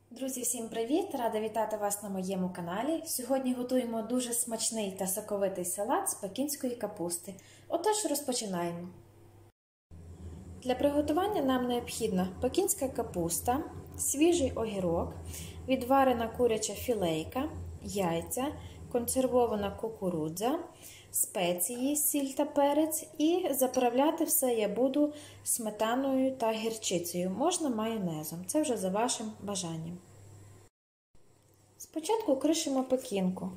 Друзі, всім привіт! Рада вітати вас на моєму каналі. Сьогодні готуємо дуже смачний та соковитий салат з пекінської капусти. Отож, розпочинаємо. Для приготування нам необхідна пекінська капуста, свіжий огірок, відварена куряча філейка, яйця, консервована кукурудза, спеції, сіль та перець, і заправляти все я буду сметаною та гірчицею, можна майонезом, це вже за вашим бажанням. Спочатку кришимо пекінку.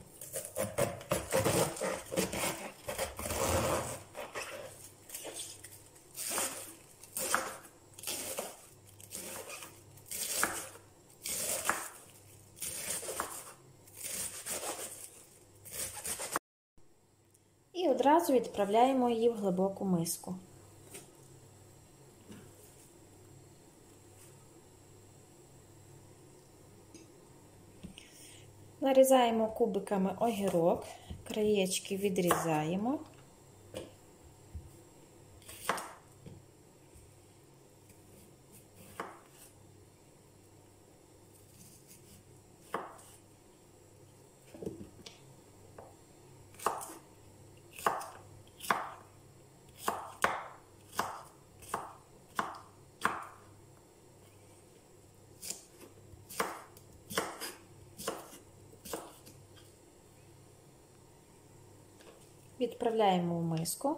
І одразу відправляємо її в глибоку миску. Нарізаємо кубиками огірок, краєчки відрізаємо. Відправляємо в миску.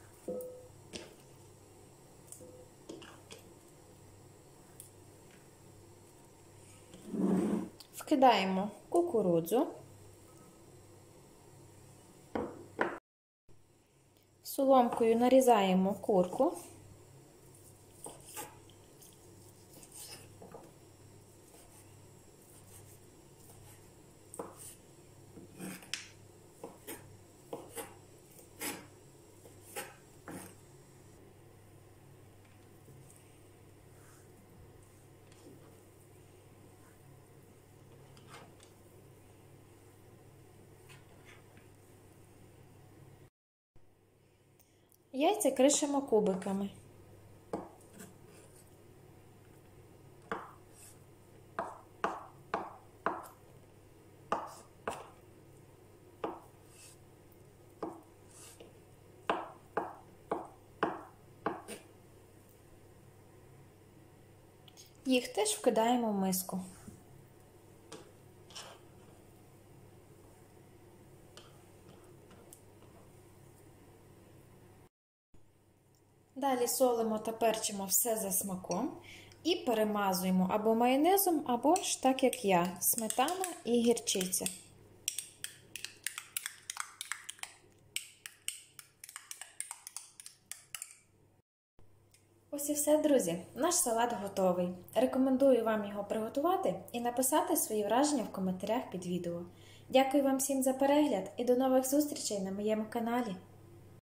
Вкидаємо кукурудзу, соломкою нарізаємо курку. Яйця кришимо кубиками. Їх теж вкидаємо в миску. Далі солимо та перчимо все за смаком і перемазуємо або майонезом, або ж так як я, сметана і гірчиця. Ось і все, друзі. Наш салат готовий. Рекомендую вам його приготувати і написати свої враження в коментарях під відео. Дякую вам всім за перегляд і до нових зустрічей на моєму каналі.